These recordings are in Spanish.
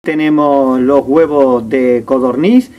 tenemos los huevos de codorniz,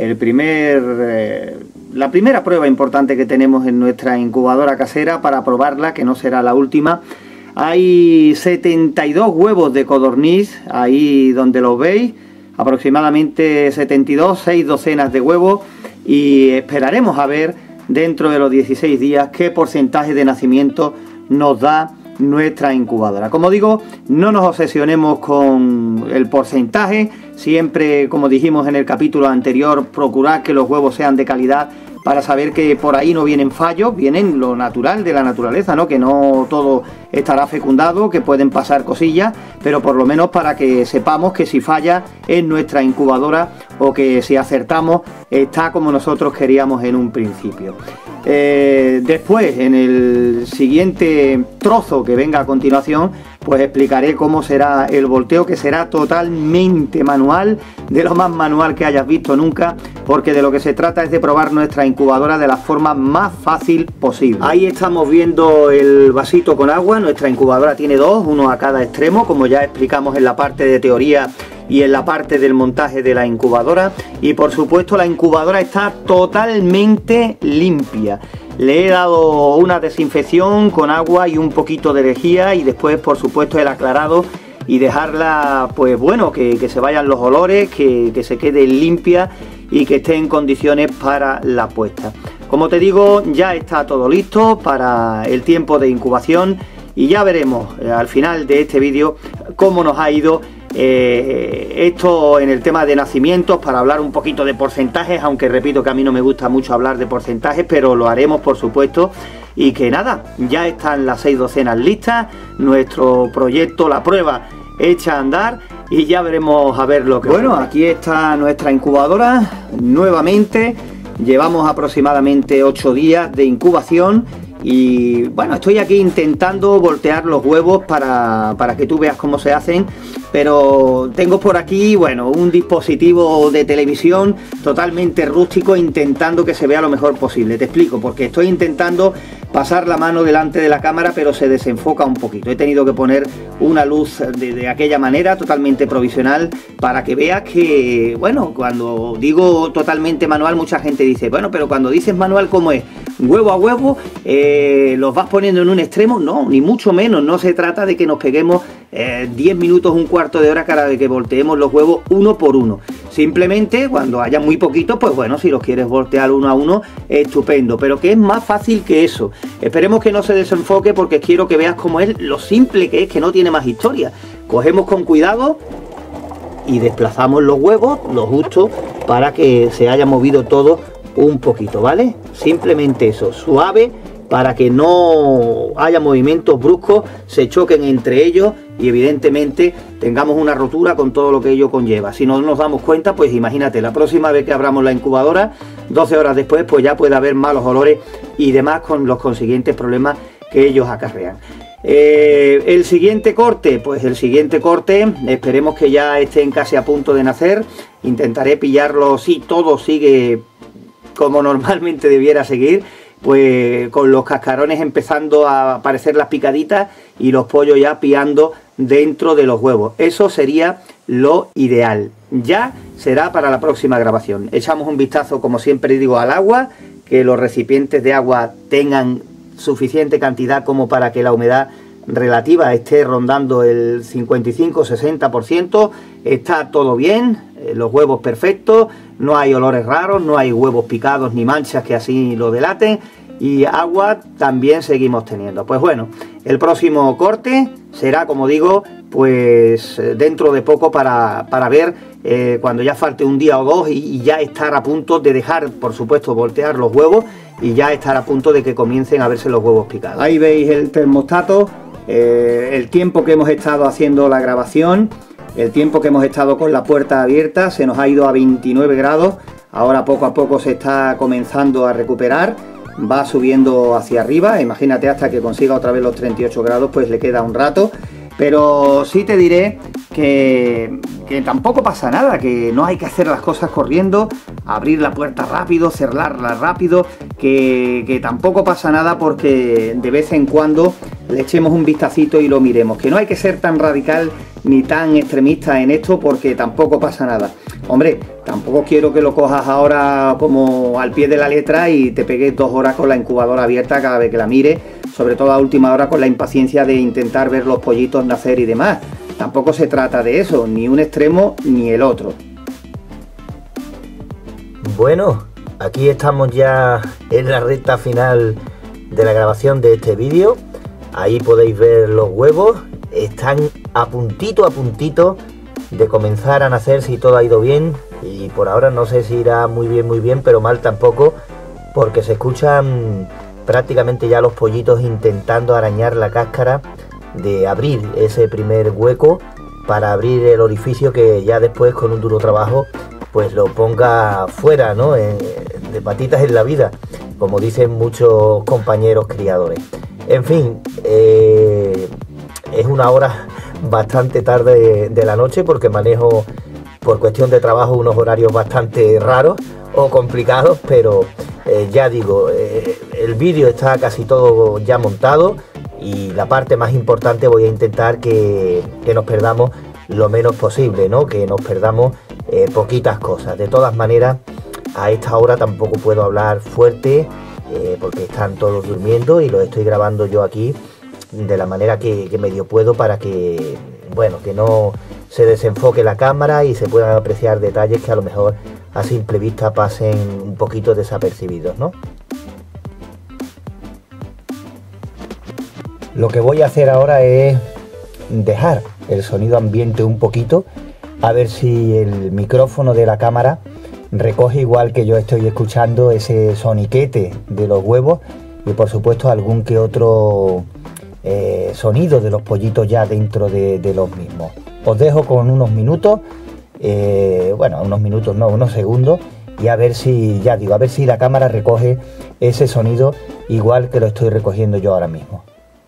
la primera prueba importante que tenemos en nuestra incubadora casera para probarla, que no será la última. Hay 72 huevos de codorniz, ahí donde los veis, aproximadamente 72, 6 docenas de huevos, y esperaremos a ver dentro de los 16 días qué porcentaje de nacimiento nos da nuestra incubadora. Como digo, no nos obsesionemos con el porcentaje, siempre, como dijimos en el capítulo anterior, procurar que los huevos sean de calidad para saber que por ahí no vienen fallos, vienen lo natural de la naturaleza, ¿no? Que no todo estará fecundado, que pueden pasar cosillas, pero por lo menos para que sepamos que si falla es nuestra incubadora o que si acertamos está como nosotros queríamos en un principio. Después, en el siguiente trozo que venga a continuación, pues explicaré cómo será el volteo, que será totalmente manual, de lo más manual que hayas visto nunca, porque de lo que se trata es de probar nuestra incubadora de la forma más fácil posible. Ahí estamos viendo el vasito con agua. Nuestra incubadora tiene dos, uno a cada extremo, como ya explicamos en la parte de teoría y en la parte del montaje de la incubadora. Y por supuesto la incubadora está totalmente limpia. Le he dado una desinfección con agua y un poquito de lejía, y después por supuesto el aclarado, y dejarla, pues bueno, que se vayan los olores, que se quede limpia y que esté en condiciones para la puesta. Como te digo, ya está todo listo para el tiempo de incubación, y ya veremos al final de este vídeo cómo nos ha ido esto en el tema de nacimientos, para hablar un poquito de porcentajes, aunque repito que a mí no me gusta mucho hablar de porcentajes, pero lo haremos por supuesto. Y que nada, ya están las 6 docenas listas, nuestro proyecto, la prueba hecha a andar, y ya veremos a ver lo que... Bueno, aquí está nuestra incubadora nuevamente. Llevamos aproximadamente 8 días de incubación. Y bueno, estoy aquí intentando voltear los huevos para que tú veas cómo se hacen, pero tengo por aquí, bueno, un dispositivo de televisión totalmente rústico, intentando que se vea lo mejor posible. Te explico, porque estoy intentando pasar la mano delante de la cámara, pero se desenfoca un poquito. He tenido que poner una luz de aquella manera, totalmente provisional, para que veas que, bueno, cuando digo totalmente manual, mucha gente dice, bueno, pero cuando dices manual, ¿cómo es? Huevo a huevo, los vas poniendo en un extremo. No, ni mucho menos. No se trata de que nos peguemos 10 minutos, un cuarto de hora cada vez que volteemos los huevos uno por uno. Simplemente cuando haya muy poquitos, pues bueno, si los quieres voltear uno a uno, estupendo, pero que es más fácil que eso. Esperemos que no se desenfoque, porque quiero que veas cómo es lo simple que es, que no tiene más historia. Cogemos con cuidado y desplazamos los huevos lo justo para que se haya movido todo un poquito, ¿vale? Simplemente eso, suave, para que no haya movimientos bruscos, se choquen entre ellos y evidentemente tengamos una rotura con todo lo que ello conlleva. Si no nos damos cuenta, pues imagínate, la próxima vez que abramos la incubadora, 12 horas después, pues ya puede haber malos olores y demás, con los consiguientes problemas que ellos acarrean. El siguiente corte, pues el siguiente corte, esperemos que ya estén casi a punto de nacer. Intentaré pillarlo, si todo sigue como normalmente debiera seguir, pues con los cascarones empezando a aparecer las picaditas y los pollos ya piando dentro de los huevos. Eso sería lo ideal. Ya será para la próxima grabación. Echamos un vistazo, como siempre digo, al agua, que los recipientes de agua tengan suficiente cantidad como para que la humedad relativa esté rondando el 55-60%. Está todo bien, los huevos perfectos, no hay olores raros, no hay huevos picados ni manchas que así lo delaten, y agua también seguimos teniendo. Pues bueno, el próximo corte será, como digo, pues dentro de poco, para ver cuando ya falte un día o dos y ya estar a punto de dejar, por supuesto, voltear los huevos, y ya estar a punto de que comiencen a verse los huevos picados. Ahí veis el termostato, el tiempo que hemos estado haciendo la grabación, el tiempo que hemos estado con la puerta abierta, se nos ha ido a 29 grados, ahora poco a poco se está comenzando a recuperar, va subiendo hacia arriba, imagínate, hasta que consiga otra vez los 38 grados, pues le queda un rato, pero sí te diré que tampoco pasa nada, que no hay que hacer las cosas corriendo, abrir la puerta rápido, cerrarla rápido, que tampoco pasa nada, porque de vez en cuando le echemos un vistacito y lo miremos, que no hay que ser tan radical ni tan extremista en esto, porque tampoco pasa nada. Hombre, tampoco quiero que lo cojas ahora como al pie de la letra y te pegues 2 horas con la incubadora abierta cada vez que la mires, sobre todo a última hora con la impaciencia de intentar ver los pollitos nacer y demás. Tampoco se trata de eso, ni un extremo ni el otro. Bueno, aquí estamos ya en la recta final de la grabación de este vídeo. Ahí podéis ver los huevos, están a puntito de comenzar a nacer si todo ha ido bien, y por ahora no sé si irá muy bien, pero mal tampoco, porque se escuchan prácticamente ya los pollitos intentando arañar la cáscara de abrir ese primer hueco para abrir el orificio que ya después con un duro trabajo pues lo ponga fuera, ¿no? De patitas en la vida, como dicen muchos compañeros criadores. En fin, es una hora bastante tarde de la noche porque manejo por cuestión de trabajo unos horarios bastante raros o complicados, pero ya digo, el vídeo está casi todo ya montado y la parte más importante voy a intentar que nos perdamos lo menos posible, ¿no? Que nos perdamos poquitas cosas. De todas maneras, a esta hora tampoco puedo hablar fuerte porque están todos durmiendo y lo estoy grabando yo aquí de la manera que medio puedo, para que, bueno, que no se desenfoque la cámara y se puedan apreciar detalles que a lo mejor a simple vista pasen un poquito desapercibidos, ¿no? Lo que voy a hacer ahora es dejar el sonido ambiente un poquito, a ver si el micrófono de la cámara recoge igual que yo estoy escuchando ese soniquete de los huevos y por supuesto algún que otro sonido de los pollitos ya dentro de los mismos. Os dejo con unos minutos, bueno, unos minutos no, unos segundos, y a ver si, ya digo, a ver si la cámara recoge ese sonido igual que lo estoy recogiendo yo ahora mismo.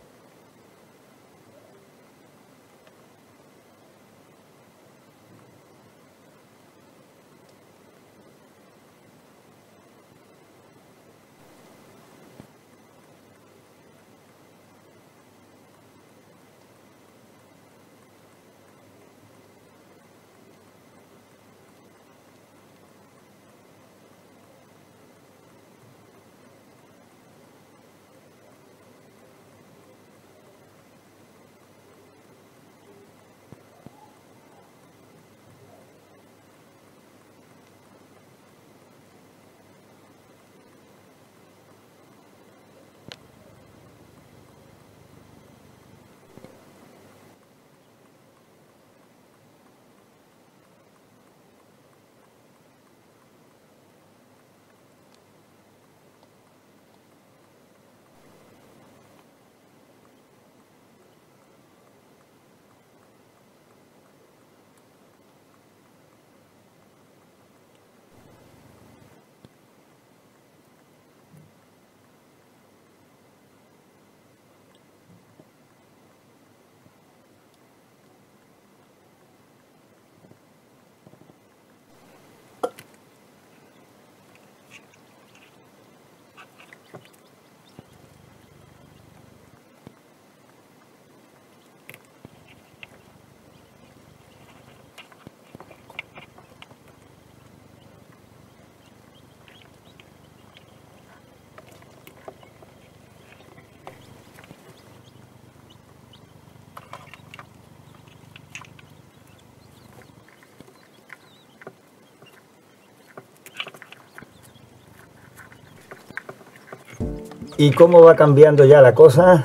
¿Y cómo va cambiando ya la cosa?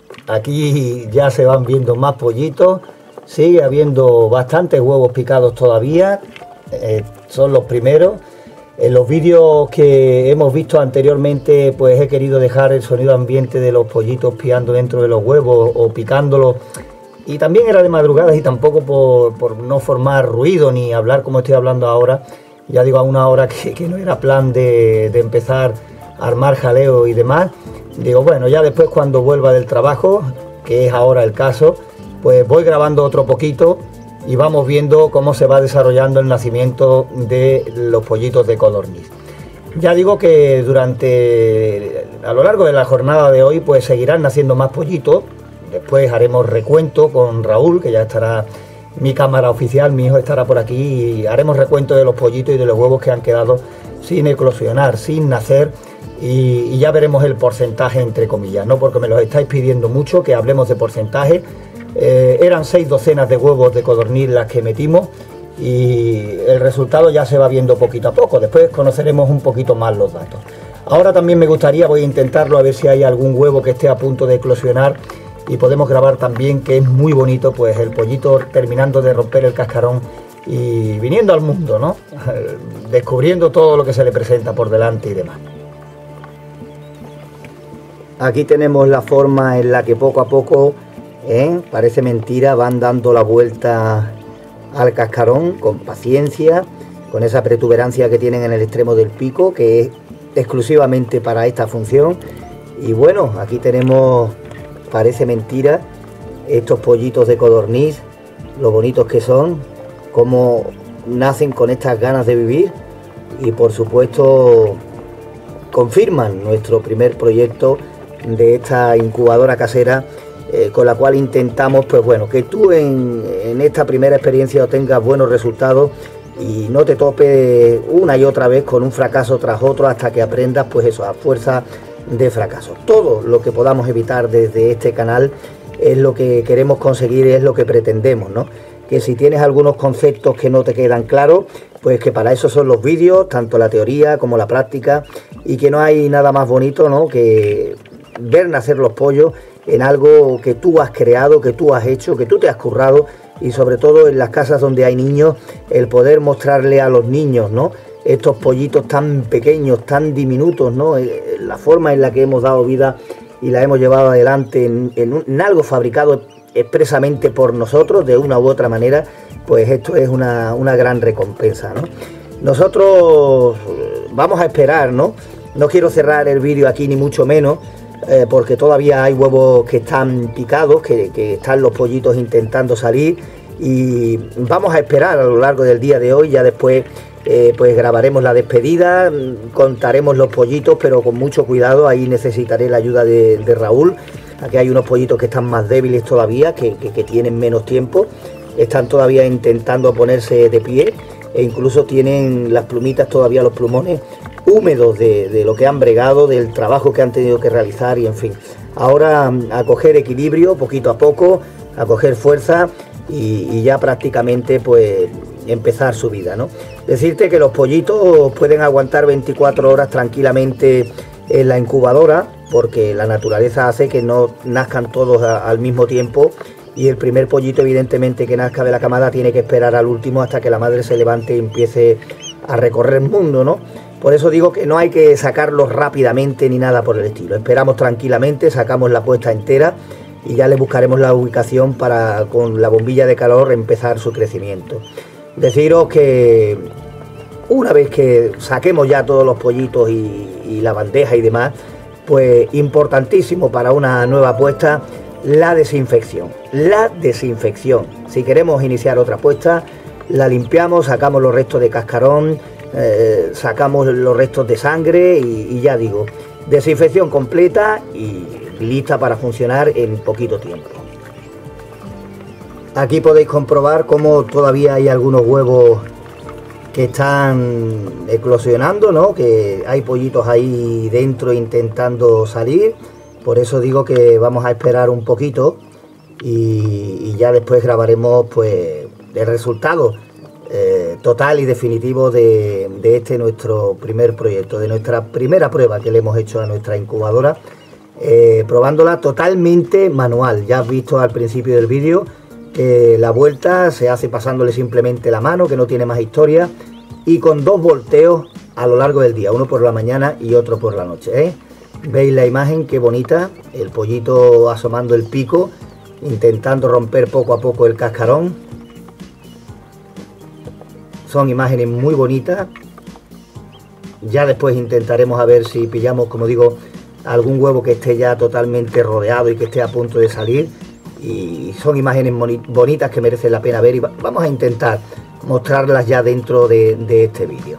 Aquí ya se van viendo más pollitos, sigue habiendo bastantes huevos picados todavía, son los primeros. En los vídeos que hemos visto anteriormente, pues he querido dejar el sonido ambiente de los pollitos piando dentro de los huevos o picándolos, y también era de madrugada y tampoco por no formar ruido ni hablar como estoy hablando ahora, ya digo, a una hora que no era plan de empezar a armar jaleo y demás. Digo, bueno, ya después cuando vuelva del trabajo, que es ahora el caso, pues voy grabando otro poquito y vamos viendo cómo se va desarrollando el nacimiento de los pollitos de codorniz. Ya digo que a lo largo de la jornada de hoy pues seguirán naciendo más pollitos, Después haremos recuento con Raúl, que ya estará mi cámara oficial, mi hijo estará por aquí, y haremos recuento de los pollitos y de los huevos que han quedado sin eclosionar, sin nacer, y ya veremos el porcentaje, entre comillas, ¿no? Porque me los estáis pidiendo mucho que hablemos de porcentaje. Eran 6 docenas de huevos de codorniz las que metimos, y el resultado ya se va viendo poquito a poco. Después conoceremos un poquito más los datos. Ahora también me gustaría, voy a intentarlo, a ver si hay algún huevo que esté a punto de eclosionar, y podemos grabar también, que es muy bonito, pues el pollito terminando de romper el cascarón y viniendo al mundo, ¿no? Descubriendo todo lo que se le presenta por delante y demás. Aquí tenemos la forma en la que poco a poco, parece mentira, van dando la vuelta al cascarón con paciencia, con esa protuberancia que tienen en el extremo del pico, que es exclusivamente para esta función. Y bueno, aquí tenemos, parece mentira, estos pollitos de codorniz, lo bonitos que son, cómo nacen con estas ganas de vivir, y por supuesto confirman nuestro primer proyecto de esta incubadora casera, con la cual intentamos, pues bueno, que tú en esta primera experiencia obtengas buenos resultados y no te topes una y otra vez con un fracaso tras otro, hasta que aprendas, pues eso, a fuerza de fracaso. Todo lo que podamos evitar desde este canal es lo que queremos conseguir, es lo que pretendemos, ¿no? Que si tienes algunos conceptos que no te quedan claros, pues que para eso son los vídeos, tanto la teoría como la práctica, y que no hay nada más bonito, ¿no?, que ver nacer los pollos en algo que tú has creado, que tú has hecho, que tú te has currado, y sobre todo en las casas donde hay niños, el poder mostrarle a los niños, ¿no?, estos pollitos tan pequeños, tan diminutos, ¿no?, la forma en la que hemos dado vida y la hemos llevado adelante en algo fabricado expresamente por nosotros, de una u otra manera, pues esto es una gran recompensa, ¿no? Nosotros vamos a esperar, ¿no? No quiero cerrar el vídeo aquí, ni mucho menos, porque todavía hay huevos que están picados, que están los pollitos intentando salir, y vamos a esperar a lo largo del día de hoy. Ya después pues grabaremos la despedida, contaremos los pollitos, pero con mucho cuidado. Ahí necesitaré la ayuda de Raúl. Aquí hay unos pollitos que están más débiles todavía, que tienen menos tiempo, están todavía intentando ponerse de pie, e incluso tienen las plumitas todavía, los plumones húmedos de lo que han bregado, del trabajo que han tenido que realizar, y en fin, ahora a coger equilibrio poquito a poco, a coger fuerza, y ya prácticamente pues empezar su vida, ¿no? Decirte que los pollitos pueden aguantar 24 horas tranquilamente en la incubadora, porque la naturaleza hace que no nazcan todos al mismo tiempo, y el primer pollito, evidentemente, que nazca de la camada tiene que esperar al último hasta que la madre se levante y empiece a recorrer el mundo, ¿no? Por eso digo que no hay que sacarlos rápidamente ni nada por el estilo. Esperamos tranquilamente, sacamos la puesta entera y ya le buscaremos la ubicación para, con la bombilla de calor, empezar su crecimiento. Deciros que una vez que saquemos ya todos los pollitos y la bandeja y demás, pues importantísimo para una nueva puesta, la desinfección. La desinfección. Si queremos iniciar otra puesta, la limpiamos, sacamos los restos de cascarón, sacamos los restos de sangre, y ya digo, desinfección completa y lista para funcionar en poquito tiempo. Aquí podéis comprobar cómo todavía hay algunos huevos que están eclosionando, ¿no?, que hay pollitos ahí dentro intentando salir. Por eso digo que vamos a esperar un poquito, y ya después grabaremos pues el resultado total y definitivo de este nuestro primer proyecto, de nuestra primera prueba que le hemos hecho a nuestra incubadora, probándola totalmente manual. Ya has visto al principio del vídeo que la vuelta se hace pasándole simplemente la mano, que no tiene más historia, y con 2 volteos a lo largo del día, uno por la mañana y otro por la noche, ¿eh? Veis la imagen, qué bonita, el pollito asomando el pico, intentando romper poco a poco el cascarón. Son imágenes muy bonitas. Ya después intentaremos a ver si pillamos, como digo, algún huevo que esté ya totalmente rodeado y que esté a punto de salir. Y son imágenes bonitas que merecen la pena ver, y vamos a intentar mostrarlas ya dentro de este vídeo.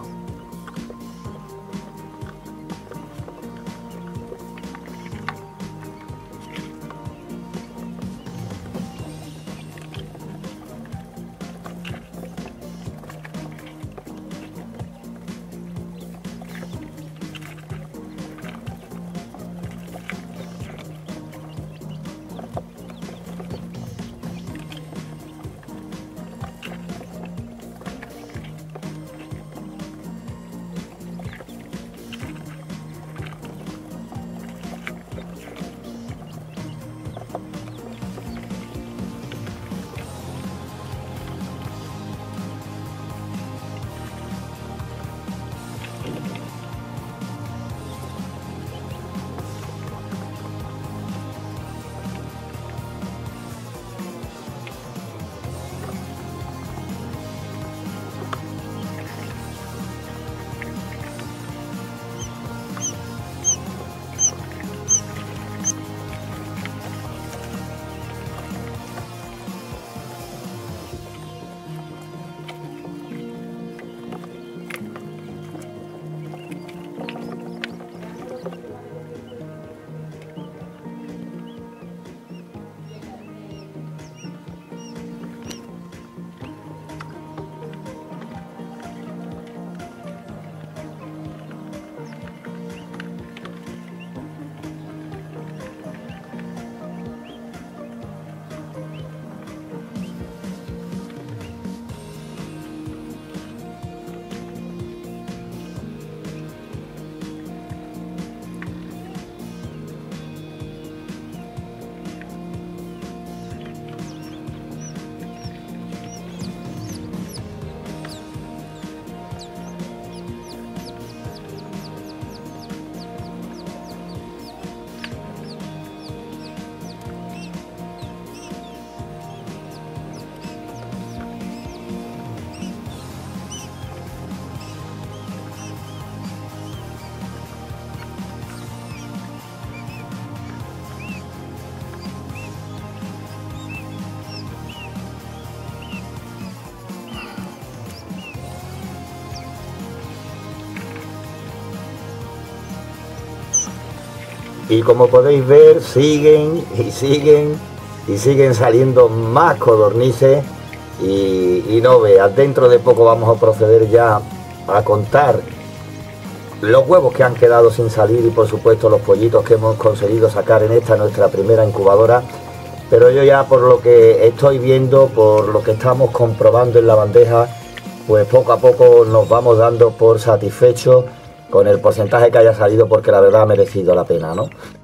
Y como podéis ver, siguen y siguen y siguen saliendo más codornices y no veas, dentro de poco vamos a proceder ya a contar los huevos que han quedado sin salir y por supuesto los pollitos que hemos conseguido sacar en esta nuestra primera incubadora. Pero yo ya por lo que estoy viendo, por lo que estamos comprobando en la bandeja, pues poco a poco nos vamos dando por satisfechos con el porcentaje que haya salido, porque la verdad ha merecido la pena, ¿no?